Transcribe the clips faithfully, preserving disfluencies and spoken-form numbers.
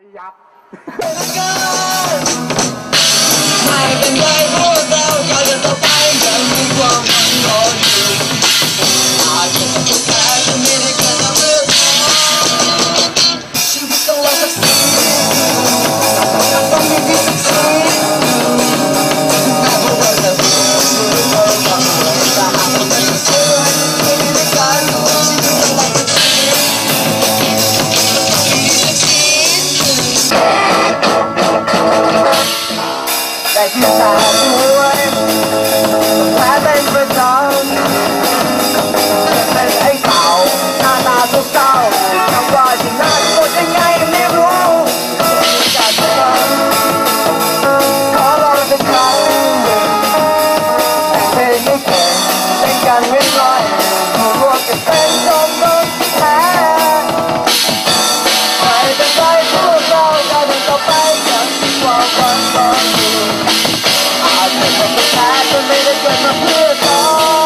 ยับไม่เป็นไรพวกเราก้าวเดินต่อไปยังมีความหวังรออยู่อาจจะต้องแพ้จะไม่ได้เกิดมาเพื่อแพ้ชีวิตต้องลองสักสิ่งต้องมีดีสักสิ่งแม้พวกเราจะรู้ว่าเราต้องทำแต่หากเราไม่เชื่อไม่ได้ในการชีวิตต้องลองสักสิ่งแต่ที่ตาด้วยแพ้เป็นประจำเป็นไอ้เต่าหน้าตาเศร้าๆทำว่าที่น่าโกรธยังไงไม่รู้อยากจะขอลองสักครั้งแต่เพลงไม่เก่งเป็นการเว้นร้อยผู้ร่วมกันเป็นจมลงแพ้ไม่เป็นไรพวกเราก้าวเดินต่อไปยังมีความหวังรออยู่อาจจะต้องแพ้จนไม่ได้เกิดมาเพื่อเธอ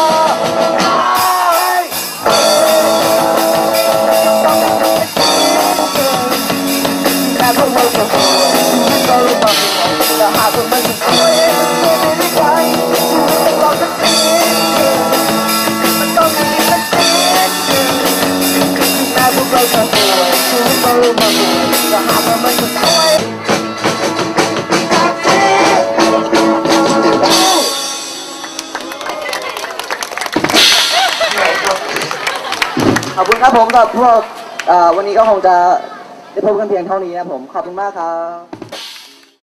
แค่พวกเราจะป่วยก็รู้บ้างแต่หากว่ามันจะช่วยช่วยไม่ได้ใครต้องลองสักทีมันต้องมีสักทีแค่พวกเราจะป่วยก็รู้บ้างแต่หากว่ามันจะช่วยขอบคุณครับผมกับพวกวันนี้ก็คงจะได้พบกันเพียงเท่านี้นะผมขอบคุณมากครับ